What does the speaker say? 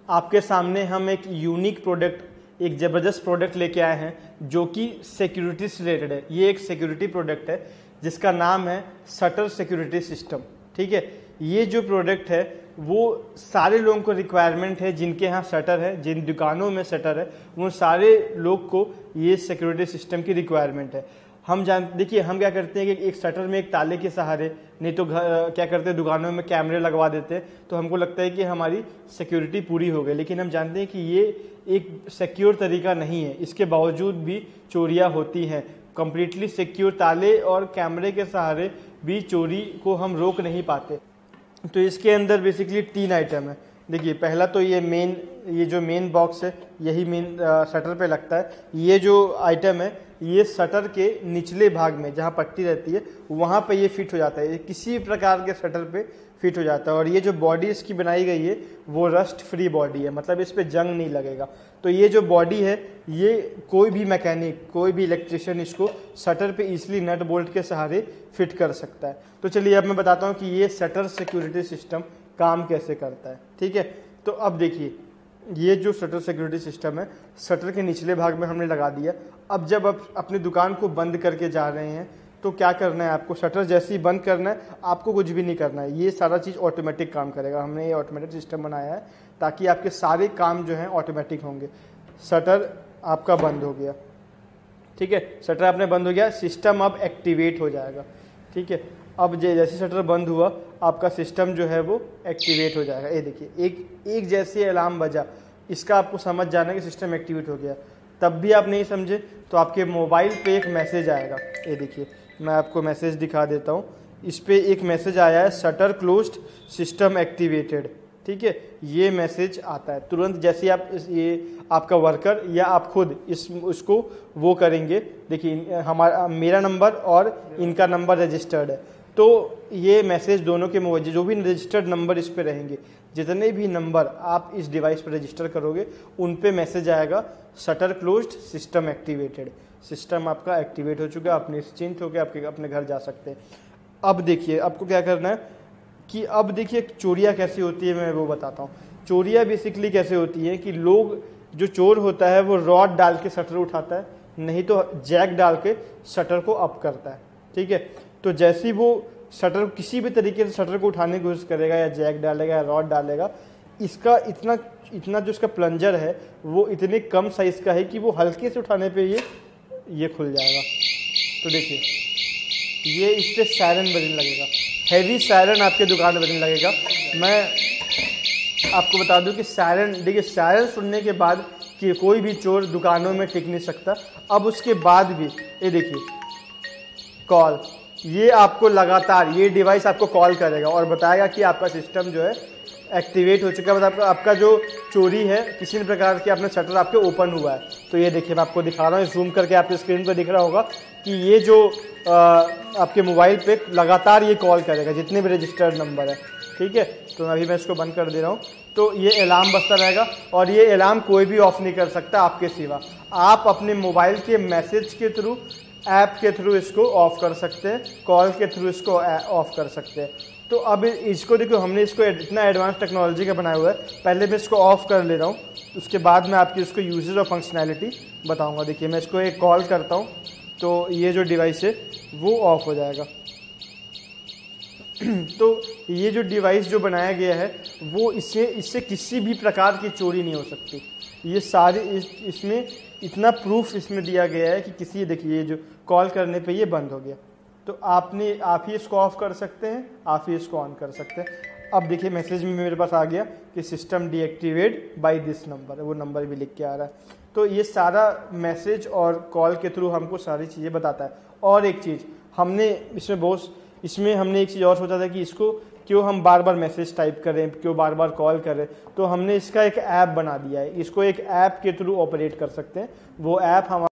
आपके सामने हम एक यूनिक प्रोडक्ट, एक ज़बरदस्त प्रोडक्ट लेके आए हैं जो कि सिक्योरिटी से रिलेटेड है। ये एक सिक्योरिटी प्रोडक्ट है जिसका नाम है शटर सिक्योरिटी सिस्टम। ठीक है, ये जो प्रोडक्ट है वो सारे लोगों को रिक्वायरमेंट है, जिनके यहाँ शटर है, जिन दुकानों में शटर है, वो सारे लोग को ये सिक्योरिटी सिस्टम की रिक्वायरमेंट है। हम देखिए हम क्या करते हैं कि एक शटर में एक ताले के सहारे, नहीं तो क्या करते हैं दुकानों में कैमरे लगवा देते हैं, तो हमको लगता है कि हमारी सिक्योरिटी पूरी हो गई। लेकिन हम जानते हैं कि ये एक सिक्योर तरीका नहीं है, इसके बावजूद भी चोरियां होती हैं। कंप्लीटली सिक्योर ताले और कैमरे के सहारे भी चोरी को हम रोक नहीं पाते। तो इसके अंदर बेसिकली 3 आइटम है। देखिए पहला तो ये जो मेन बॉक्स है यही मेन शटर पे लगता है। ये जो आइटम है ये शटर के निचले भाग में जहाँ पट्टी रहती है वहाँ पे ये फिट हो जाता है, ये किसी प्रकार के शटर पे फिट हो जाता है। और ये जो बॉडी इसकी बनाई गई है वो रस्ट फ्री बॉडी है, मतलब इस पर जंग नहीं लगेगा। तो ये जो बॉडी है ये कोई भी मैकेनिक, कोई भी इलेक्ट्रिशियन इसको शटर पे इजीली नट बोल्ट के सहारे फिट कर सकता है। तो चलिए अब मैं बताता हूँ कि ये शटर सिक्योरिटी सिस्टम काम कैसे करता है। ठीक है, तो अब देखिए ये जो शटर सिक्योरिटी सिस्टम है शटर के निचले भाग में हमने लगा दिया। अब जब आप अपनी दुकान को बंद करके जा रहे हैं तो क्या करना है आपको, शटर जैसे ही बंद करना है, आपको कुछ भी नहीं करना है, ये सारा चीज़ ऑटोमेटिक काम करेगा। हमने ये ऑटोमेटिक सिस्टम बनाया है ताकि आपके सारे काम जो हैं ऑटोमेटिक होंगे। शटर आपका बंद हो गया, ठीक है, शटर आपने बंद हो गया, सिस्टम अब एक्टिवेट हो जाएगा। ठीक है, अब जैसे शटर बंद हुआ आपका सिस्टम जो है वो एक्टिवेट हो जाएगा। ये देखिए एक जैसे अलार्म बजा, इसका आपको समझ जाना है कि सिस्टम एक्टिवेट हो गया। तब भी आप नहीं समझे तो आपके मोबाइल पे एक मैसेज आएगा। ये देखिए मैं आपको मैसेज दिखा देता हूँ, इस पर एक मैसेज आया है शटर क्लोज्ड सिस्टम एक्टिवेटेड। ठीक है, ये मैसेज आता है तुरंत जैसे आप ये आपका वर्कर या आप खुद उसको वो करेंगे। देखिए मेरा नंबर और इनका नंबर रजिस्टर्ड है, तो ये मैसेज दोनों के मोबाइल जो भी रजिस्टर्ड नंबर इस पे रहेंगे, जितने भी नंबर आप इस डिवाइस पर रजिस्टर करोगे उन पे मैसेज आएगा shutter closed system activated. System आपका एक्टिवेट हो चुका है, आप निश्चिंत होकर अपने घर जा सकते हैं। अब देखिए आपको क्या करना है कि अब देखिए चोरियाँ कैसी होती है, मैं वो बताता हूँ। चोरियाँ बेसिकली कैसे होती है कि लोग, जो चोर होता है वो रॉड डाल के शटर उठाता है, नहीं तो जैक डाल के शटर को अप करता है। ठीक है, तो जैसे ही वो शटर किसी भी तरीके से शटर को उठाने की कोशिश करेगा या जैक डालेगा या रॉड डालेगा, इसका इतना जो इसका प्लंजर है वो इतने कम साइज का है कि वो हल्के से उठाने पे ये खुल जाएगा। तो देखिए ये इस पर सायरन बजने लगेगा, हैवी सायरन आपके दुकान में बजने लगेगा। मैं आपको बता दूं कि सायरन, देखिए सायरन सुनने के बाद कि कोई भी चोर दुकानों में टिक नहीं सकता। अब उसके बाद भी ये देखिए कॉल, ये आपको लगातार ये डिवाइस आपको कॉल करेगा और बताएगा कि आपका सिस्टम जो है एक्टिवेट हो चुका है, मतलब आपका जो चोरी है किसी भी प्रकार की आपने शटर आपके ओपन हुआ है। तो ये देखिए मैं आपको दिखा रहा हूँ, जूम करके आपके स्क्रीन पर दिख रहा होगा कि ये जो आपके मोबाइल पे लगातार ये कॉल करेगा जितने भी रजिस्टर्ड नंबर है। ठीक है, तो अभी मैं इसको बंद कर दे रहा हूँ। तो ये अलार्म बजता रहेगा और ये अलार्म कोई भी ऑफ नहीं कर सकता आपके सिवा। आप अपने मोबाइल के मैसेज के थ्रू, ऐप के थ्रू इसको ऑफ कर सकते हैं, कॉल के थ्रू इसको ऑफ कर सकते हैं। तो अब इसको देखो हमने इसको इतना एडवांस टेक्नोलॉजी का बनाया हुआ है। पहले मैं इसको ऑफ कर ले रहा हूँ, उसके बाद मैं आपकी इसको यूजेज और फंक्शनैलिटी बताऊँगा। देखिए मैं इसको एक कॉल करता हूँ तो ये जो डिवाइस है वो ऑफ हो जाएगा। तो ये जो डिवाइस जो बनाया गया है वो इससे किसी भी प्रकार की चोरी नहीं हो सकती। ये सारे इसमें इतना प्रूफ इसमें दिया गया है कि किसी, देखिए ये जो कॉल करने पे ये बंद हो गया, तो आप ही इसको ऑफ कर सकते हैं, आप ही इसको ऑन कर सकते हैं। अब देखिए मैसेज में मेरे पास आ गया कि system deactivate by this number, वो नंबर भी लिख के आ रहा है। तो ये सारा मैसेज और कॉल के थ्रू हमको सारी चीज़ें बताता है। और एक चीज़ इसमें हमने एक चीज़ और सोचा था कि इसको क्यों हम बार बार मैसेज टाइप करें, क्यों बार बार कॉल करें, तो हमने इसका एक ऐप बना दिया है। इसको एक ऐप के थ्रू ऑपरेट कर सकते हैं। वो ऐप हम